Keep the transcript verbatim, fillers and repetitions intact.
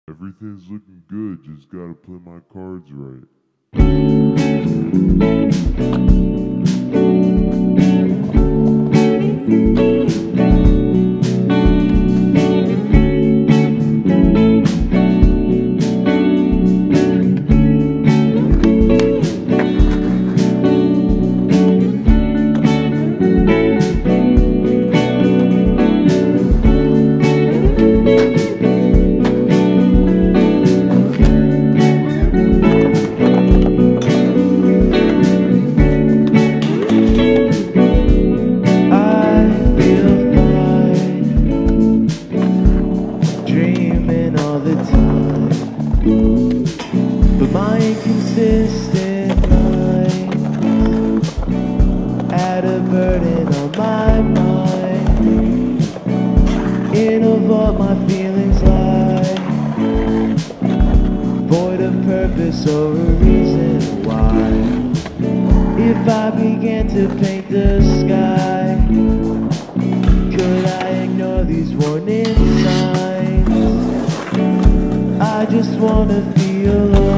Everything's looking good, just gotta play my cards right. But my inconsistent mind add a burden on my mind. In a vault my feelings lie, void of purpose or a reason why. If I began to paint the sky, could I ignore these warning signs? I just wanna feel alive.